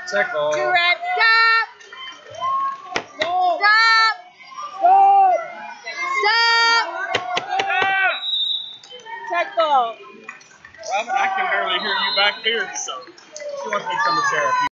Tackle. Durant, stop! Stop! Stop! Stop! Stop! Tackle. Robin, I can barely hear you back here, so she wants me to come to sheriff.